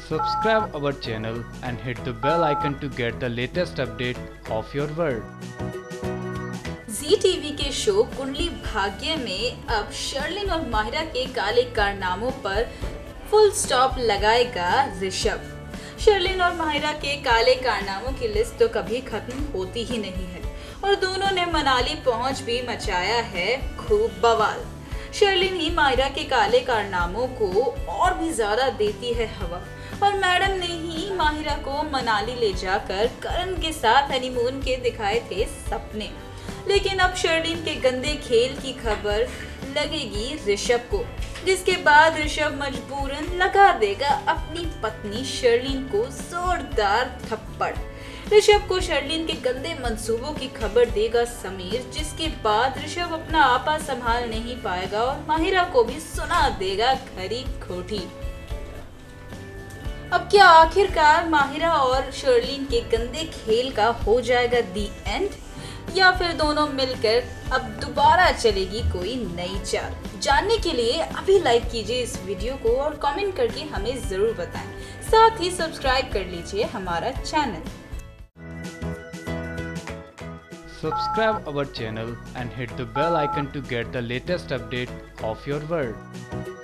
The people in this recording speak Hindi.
Subscribe our channel and hit the bell icon to get the latest update of your world. Zee TV के शो कुंडली भाग्य में अब शर्लिन और माहिरा के काले कारनामों पर फुल स्टॉप लगाएगा ऋषभ। शर्लिन और माहिरा के काले कारनामों की लिस्ट तो कभी खत्म होती ही नहीं है और दोनों ने मनाली पहुंच भी मचाया है खूब बवाल। शर्लिन ही माहिरा के काले कारनामों को और भी ज्यादा देती है हवा और मैडम ने ही माहिरा को मनाली ले जाकर करण के साथ हनीमून के दिखाए थे सपने। लेकिन अब शर्लिन के गंदे खेल की खबर लगेगी ऋषभ को, जिसके बाद ऋषभ मजबूरन लगा देगा अपनी पत्नी शर्लिन को जोरदार थप्पड़। ऋषभ को शर्लिन के गंदे मंसूबों की खबर देगा समीर, जिसके बाद ऋषभ अपना आपा संभाल नहीं पाएगा और माहिरा को भी सुना देगा खरी खोटी। अब क्या आखिरकार माहिरा और शर्लिन के गंदे खेल का हो जाएगा दी एंड, या फिर दोनों मिलकर अब दोबारा चलेगी कोई नई चाल? जानने के लिए अभी लाइक कीजिए इस वीडियो को और कमेंट करके हमें जरूर बताएं। साथ ही सब्सक्राइब कर लीजिए हमारा channel. Subscribe our channel and hit the bell icon to get the latest update of your world.